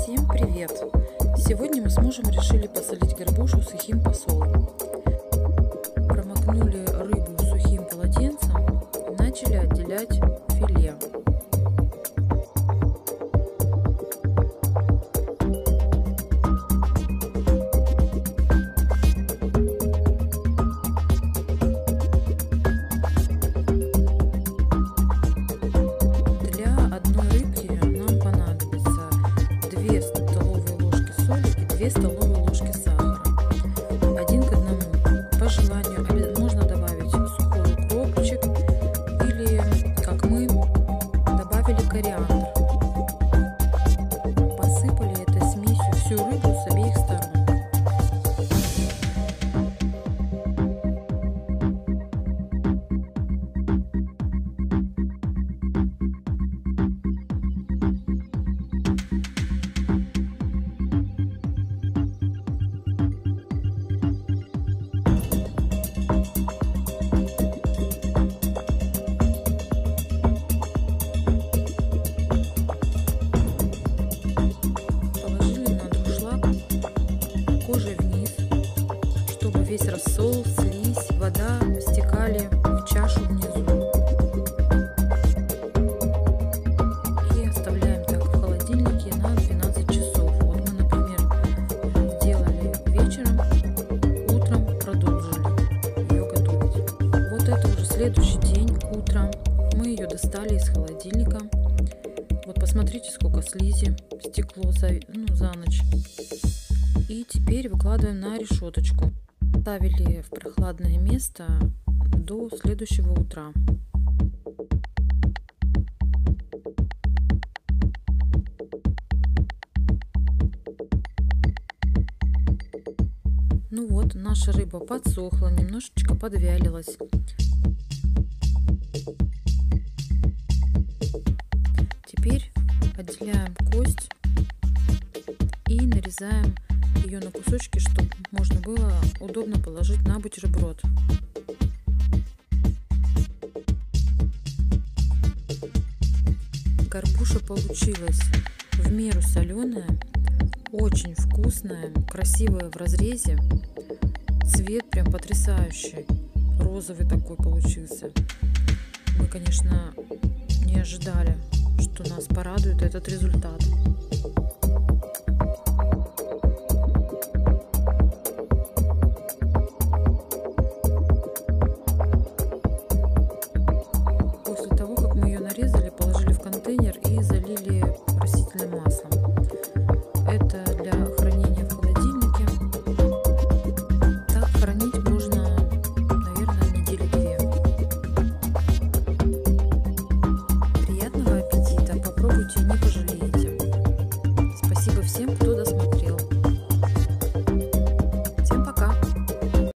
Всем привет! Сегодня мы с мужем решили посолить горбушу сухим посолом. Промокнули рыбу сухим полотенцем и начали отделять филе. Для одной рыбки нам понадобится 2 столовые ложки соли и 2 столовые ложки сахара. 1 к 1. По желанию можно добавить сухой укропчик или, как мы, добавили кориандр. Посыпали этой смесью всю рыбу с обеих сторон. Кожей вниз, чтобы весь рассол, слизь, вода стекали в чашу внизу. И оставляем так в холодильнике на 12 часов. Вот мы, например, сделали вечером, утром продолжили ее готовить. Вот это уже следующий день, утром. Мы ее достали из холодильника. Вот посмотрите, сколько слизи стекло за ночь. И теперь выкладываем на решеточку. Ставили в прохладное место до следующего утра. Ну вот, наша рыба подсохла, немножечко подвялилась. Теперь отделяем кость и нарезаем ее на кусочки, чтобы можно было удобно положить на бутерброд. Горбуша получилась в меру соленая, очень вкусная, красивая в разрезе, цвет прям потрясающий, розовый такой получился. Мы, конечно, не ожидали, что нас порадует этот результат.